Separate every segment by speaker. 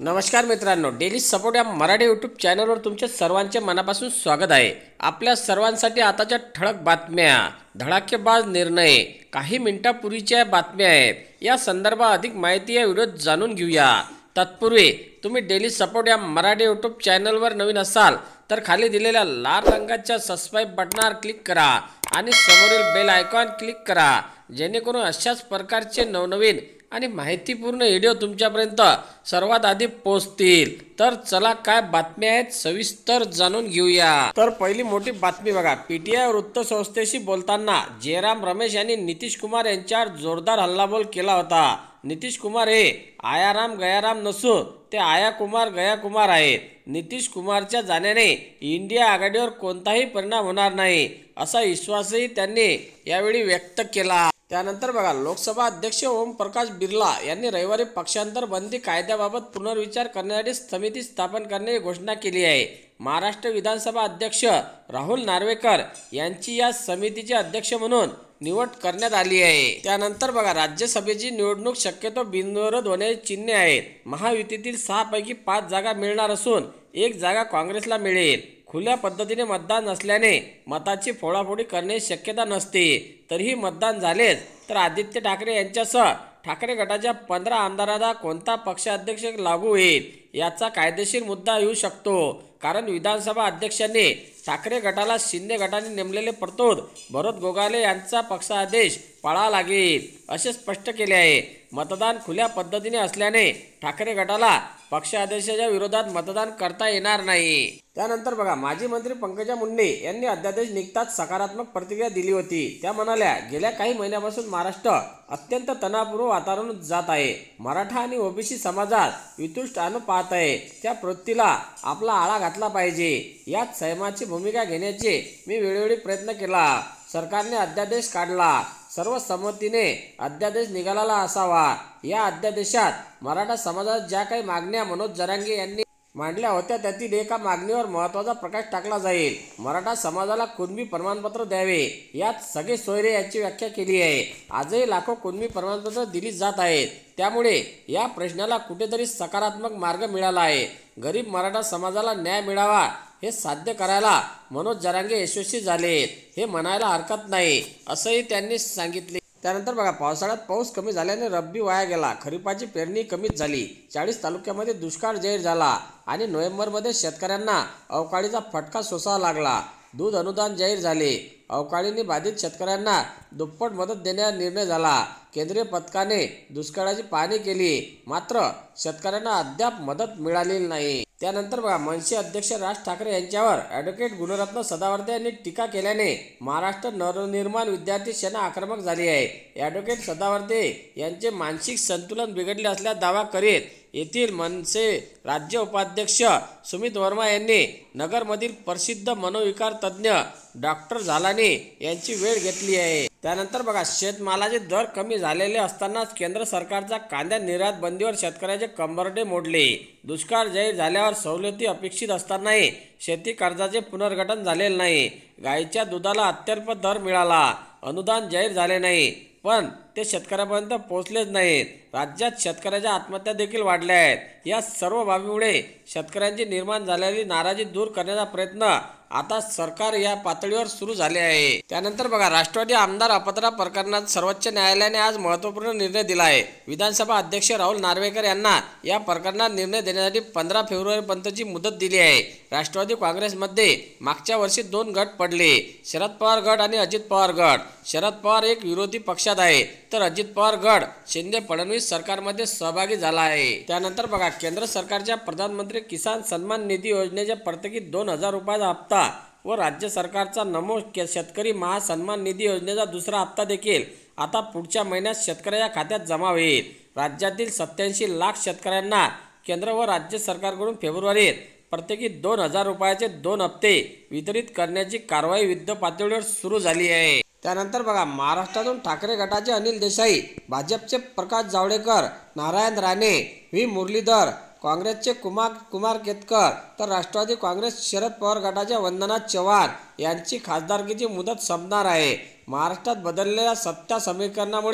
Speaker 1: नमस्कार मित्रांनो, daily support या मराठी यूट्यूब चॅनलवर तुमच्या सर्वांचे मनापासून स्वागत आहे। आपल्या सर्वांसाठी आताच्या ठळक बातम्या, धडाकेबाज निर्णय, काही मिनिटांपूर्वीच्या बातम्या आहेत। या संदर्भात अधिक माहिती या व्हिडिओत जाणून घेऊया। तत्पूर्वी तुम्ही डेली सपोर्ट या मराठी यूट्यूब चॅनलवर नवीन असाल तर खाली दिलेल्या लाल रंगाच्या सबस्क्राइब बटनावर क्लिक करा आणि समोरील बेल आयकॉन क्लिक करा, जेणेकरून अशाच प्रकारचे नवनवीन आणि माहितीपूर्ण व्हिडिओ तुमच्यापर्यंत सर्वात आधी पोहोचतील। तर चला काय बातम्या आहेत सविस्तर जाणून घेऊया। तर पहिली मोठी बातमी बघा, पीटीआय वृत्तसंस्थेशी बोलताना जयराम रमेश यांनी नितीश कुमार यांच्यावर जोरदार हल्लाबोल केला होता। नितीश कुमार हे आयाराम गयाराम नसून ते आया कुमार गया कुमार आहेत। नितीश कुमारच्या जाण्याने इंडिया आघाडीवर कोणताही परिणाम होणार नाही असा विश्वासही त्यांनी यावेळी व्यक्त केला। त्यानंतर बघा, लोकसभा अध्यक्ष ओम प्रकाश बिर्ला यांनी रविवारी पक्षांतर बंदी कायद्याबाबत पुनर्विचार करण्यासाठी समिती स्थापन करण्याची घोषणा केली आहे। महाराष्ट्र विधानसभा अध्यक्ष राहुल नार्वेकर यांची या समितीचे अध्यक्ष म्हणून निवड करण्यात आली आहे। त्यानंतर बघा, राज्यसभेची निवडणूक शक्यतो बिनविरोध होण्याची चिन्हे आहेत। महायुतीतील 6 पैकी 5 जागा मिळणार असून 1 जागा काँग्रेसला मिळेल। खुल्या पद्धतीने मतदान नसल्याने मताची फोडाफोडी करण्याची शक्यता नसते। तरीही मतदान झालेच तर आदित्य ठाकरे यांच्यासह ठाकरे गटाच्या 15 आमदारांना कोणता पक्षाध्यक्ष लागू होईल याचा कायदेशीर मुद्दा येऊ शकतो, कारण विधानसभा अध्यक्षांनी ठाकरे गटाला शिंदे गटाने नेमलेले प्रतोद भरत गोगावले यांचा पक्षादेश पाळावा लागेल असे स्पष्ट केले आहे। मतदान खुल्या पद्धतीने असल्याने ठाकरे गटाला पक्षादेशाच्या विरोधात मतदान करता येणार नाही। त्यानंतर बघा, माजी मंत्री पंकजा मुंडे यांनी अध्यादेश निघताच सकारात्मक प्रतिक्रिया दिली होती। त्या म्हणाल्या, गेल्या काही महिन्यापासून महाराष्ट्र अत्यंत तणावपूर्ण वातावरण जात आहे। मराठा आणि ओबीसी समाजात वितुष्ट आणू पाहत आहे, त्या प्रवृत्तीला आपला आळा घातला पाहिजे। यात संयमाची भूमिका घेण्याचे मी वेळोवेळी प्रयत्न केला। सरकारने अध्यादेश काढला, सर्वसंमतीने अध्यादेश निघालेला असावा। या अध्यादेशात मराठा समाजात ज्या काही मागण्या मनोज जरांगे यांनी मांडल्या होत्या त्यातील एका मागणीवर महत्त्वाचा प्रकाश टाकला जाईल। मराठा समाजाला कुणबी प्रमाणपत्र द्यावे, यात सगळे सोयरे यांची व्याख्या केली आहे। आजही लाखो कुणबी प्रमाणपत्र दिली जात आहेत, त्यामुळे या प्रश्नाला कुठेतरी सकारात्मक मार्ग मिळाला आहे। गरीब मराठा समाजाला न्याय मिळावा हे साध्य करायला मनोज जरांगे यशस्वी झाले हे म्हणायला हरकत नाही असंही त्यांनी सांगितले। त्यानंतर बघा, पावसाळ्यात पाऊस कमी झाल्याने रब्बी वाया गेला, खरीपाची पेरणी कमीच झाली। 40 तालुक्यामध्ये दुष्काळ जाहीर झाला आणि नोव्हेंबरमध्ये शेतकऱ्यांना अवकाळीचा फटका सोसावा लागला। दूध अनुदान जाहीर झाले, अवकाळीने बाधित शेतकऱ्यांना दुप्पट मदत देण्याचा निर्णय झाला। केंद्रीय पथकाने दुष्काळाची पाहणी केली, मात्र शेतकऱ्यांना अद्याप मदत मिळालेली नाही। त्यानंतर बघा, मनसे अध्यक्ष राज ठाकरे यांच्यावर ॲडव्होकेट गुणरत्न सदावर्ते यांनी टीका केल्याने महाराष्ट्र नवनिर्माण विद्यार्थी सेना आक्रमक झाली आहे। ॲडव्होकेट सदावर्ते यांचे मानसिक संतुलन बिघडले असल्याचा दावा करीत येथील मनसे राज्य उपाध्यक्ष सुमित वर्मा यांनी नगरमधील प्रसिद्ध मनोविकार तज्ज्ञ डॉक्टर झालानी यांची वेळ घेतली आहे। त्यानंतर बघा, शेतमालाचे दर कमी झालेले असतानाच केंद्र सरकारचा कांदा निर्यात बंदीवर शेतकऱ्याचे कंबरडे मोडले। दुष्काळ जाहीर झाल्यावर सवलती अपेक्षित असतानाही शेती कर्जाचे पुनर्गठन झालेले नाही। गाईच्या दुधाला अत्यल्प दर मिळाला, अनुदान जाहीर झाले नाही, पण ते शेतकऱ्यापर्यंत पोहोचलेच नाहीत। राज्यात शेतकऱ्याच्या आत्महत्या देखील वाढल्या आहेत। या सर्व बाबीमुळे शेतकऱ्यांची निर्माण झालेली नाराजी दूर करण्याचा प्रयत्न आता सरकार या पातळीवर सुरू झाले आहे। त्यानंतर बघा, राष्ट्रवादी आमदार अपात्र प्रकरणात सर्वोच्च न्यायालयाने आज महत्त्वपूर्ण निर्णय दिला आहे। विधानसभा अध्यक्ष राहुल नार्वेकर यांना या प्रकरणात निर्णय देण्यासाठी 15 फेब्रुवारीपर्यंतची मुदत दिली आहे। राष्ट्रवादी काँग्रेसमध्ये मागच्या वर्षी 2 गट पडले, शरद पवार गट आणि अजित पवार गट। शरद पवार एक विरोधी पक्षात आहे, तर अजित पवार गट शिंदे फडणवीस सरकारमध्ये सहभागी झाला आहे। त्यानंतर बघा, केंद्र सरकारच्या प्रधानमंत्री किसान सन्मान निधी योजनेच्या प्रत्येकी 2000 रुपयाचा हप्ता व राज्य सरकारचा नमो शेतकरी महासन्मान निधी योजनेचा दुसरा हप्ता देखील आता पुढच्या महिन्यात शेतकऱ्याच्या खात्यात जमा होईल। राज्यातील 87 लाख शेतकऱ्यांना केंद्र व राज्य सरकारकडून फेब्रुवारीत प्रत्येकी 2000 रुपयाचे 2 हप्ते वितरित करण्याची कारवाई युद्ध पातळीवर सुरू झाली आहे। त्यानंतर बघा, महाराष्ट्रातून ठाकरे गटाचे अनिल देसाई, भाजपचे प्रकाश जावडेकर, नारायण राणे, व्ही मुरलीधर, काँग्रेसचे कुमार केतकर तर राष्ट्रवादी काँग्रेस शरद पवार गटाच्या वंदना चव्हाण यांची खासदारकीची मुदत संपणार आहे। महाराष्ट्रात बदललेल्या सत्ता समीकरणामुळे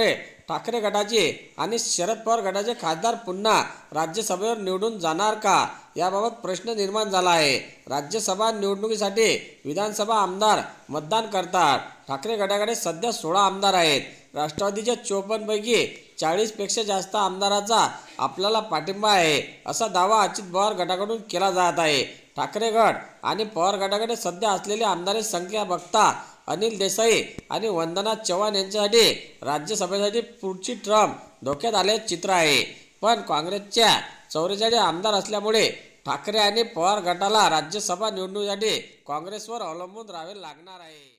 Speaker 1: ठाकरे गटाचे आणि शरद पवार गटाचे खासदार पुन्हा राज्यसभेवर निवडून जाणार का, याबाबत प्रश्न निर्माण झाला आहे. राज्यसभा निवडणुकीसाठी विधानसभा आमदार मतदान करतात. ठाकरे गटाकडे सध्या 16 आमदार आहेत. राष्ट्रवादीच्या 54 पैकी 40 पेक्षा जास्त आमदाराचा आपल्याला पाठिंबा आहे, असा दावा अजित पवार गटाकडून केला जात आहे. ठाकरे गट आणि पवार गटाकडे सध्या असलेली आमदारांची संख्या बघता अनिल देसाई आणि वंदना चव्हाण यांच्यासाठी राज्यसभेसाठी पुढची टर्म धोक्यात आल्याचे चित्र आहे. पण काँग्रेसच्या 44 आमदार असल्यामुळे ठाकरे आणि पवार गटाला राज्यसभा निवडणुकीसाठी काँग्रेसवर अवलंबून राहावे लागणार आहे.